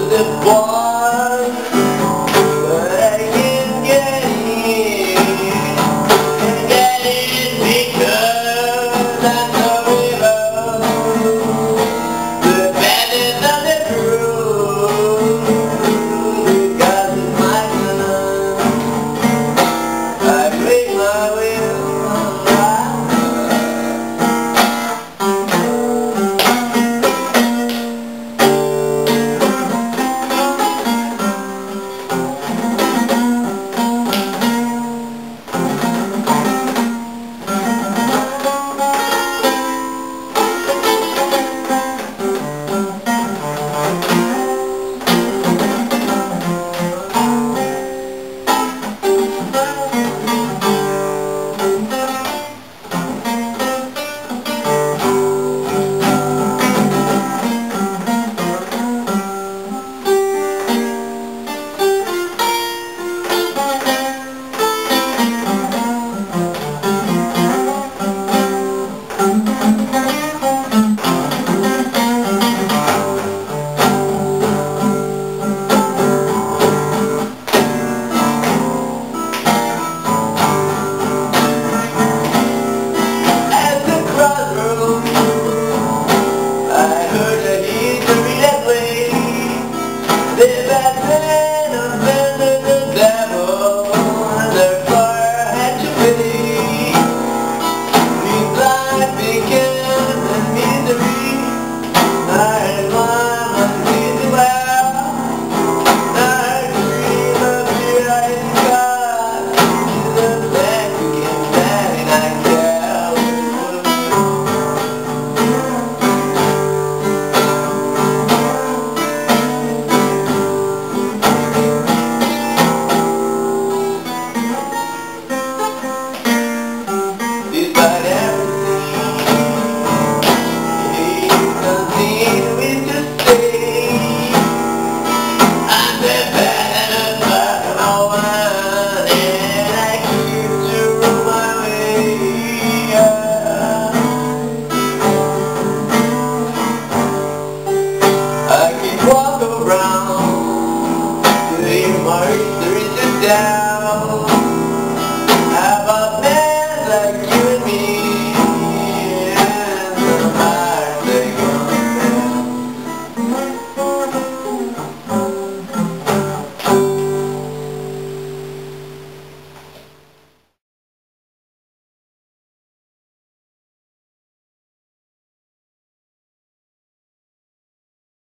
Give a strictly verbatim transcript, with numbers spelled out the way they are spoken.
the ball, but I can't get in, can't get in because I'm so river. The band is on the groove, because it's my turn. I break my will. The Badman offended the devil, and their fire had to pay. His life became a misery. I had one uneasy well. I dream of the ice sky. The back became bad and I despite everything, he continued with to stay. I'm the bad and the black and all one, and I keep to run my way. I keep walk around, till my history is down.